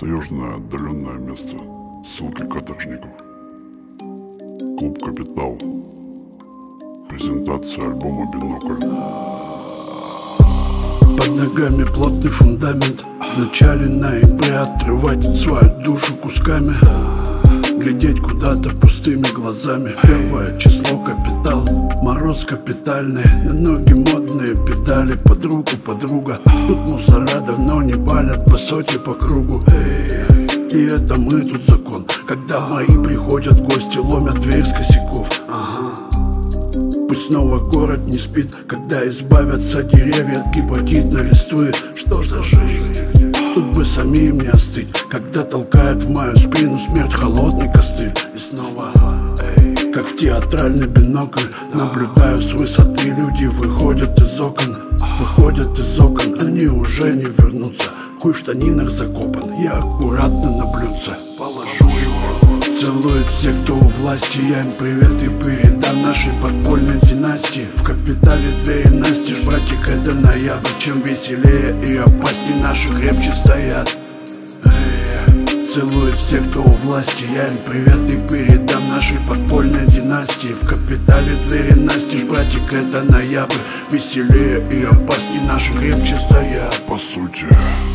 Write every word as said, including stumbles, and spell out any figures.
Таежное отдаленное место. Ссылки каторжников. Клуб «Капитал». Презентация альбома «Бинокль». Под ногами плотный фундамент. В начале ноября отрывать свою душу кусками, глядеть куда-то пустыми глазами. Первое число капитал, мороз капитальный, на ноги модные педали, под руку подруга. Тут мусора давно не валят по соте по кругу. И это мы тут закон, когда мои приходят в гости, ломят дверь с косяков. Ага. Пусть снова город не спит, когда избавятся деревья от гепатитной листвы. Что за жизнь? Тут бы самим не остыть, когда толкает в мою спину смерть холодный костыль. И снова, эй, как в театральный бинокль, наблюдаю с высоты, люди выходят из окон. Выходят из окон, они уже не вернутся. Хуй в штанинах закопан, я аккуратно на блюдце положу его. Целует все, кто у власти, я им привет и передам нашей подпольной династии. В капитале двери настежь, братик, это ноябрь. Чем веселее и опасней наши крепче стоят. Эй, целует все, кто у власти, я им привет и передам нашей подпольной династии. В капитале двери настежь, братик, это ноябрь. Веселее и опасней наши крепче стоят. По сути,